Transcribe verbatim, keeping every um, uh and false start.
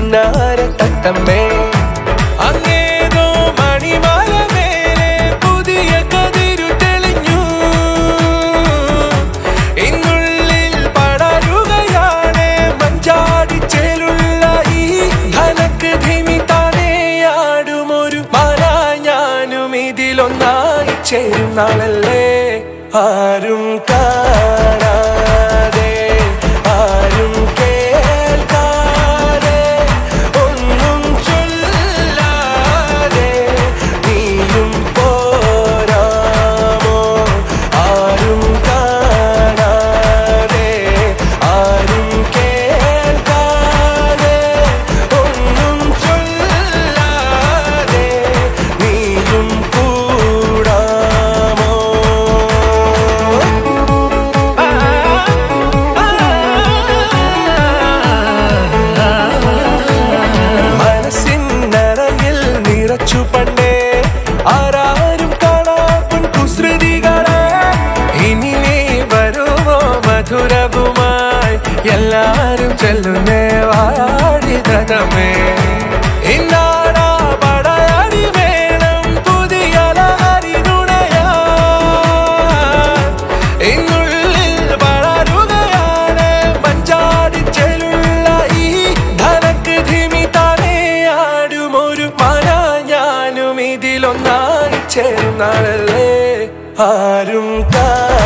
പുന്നാര തത്തമ്മേ അങ്ങേതോ മണിമാല മേലെ പുതിയ കതിരു തെളിഞ്ഞു ഇന്നുള്ളിൽ പടരുകയാണ് മഞ്ചാടിച്ചേലുള്ള ഈ ധനക്ക് ധിമി താനേ ആടുമൊരു മാല ഞാനും ഇതിലൊന്നായി ചേരും നാളല്ലേ ആരും കാണാതെ ആരും കേൾക്കാതെ ഒന്നും ചൊല്ലാതെ നീയും പോരാമോ ആരും കാണാതെ ആരും കേൾക്കാതെ ഒന്നും ചൊല്ലാതെ നീയും കൂടാമോ മനസ്സിനറയിൽ നിറച്ചു പണ്ടേ ആരാരും കാണാൻ കുസൃതികളെ ഇനി നീ വരുമോ മധുരവുമായി എല്ലാരും ചെല്ലുന്നേ വാടി തതമേ ഇന്നാടാ പടയടി വേണം പുതിയ ലഹരി നുണയാ ഇന്നുള്ളിൽ വളരുകയാണ് മഞ്ചാടിച്ചേലുള്ള ഈ ധനക്ക് ധിമി താനേ ആടുമൊരു മന ഞാനും ഇതിലൊന്നായി ചേർന്നാളല്ലേ ആരും കാ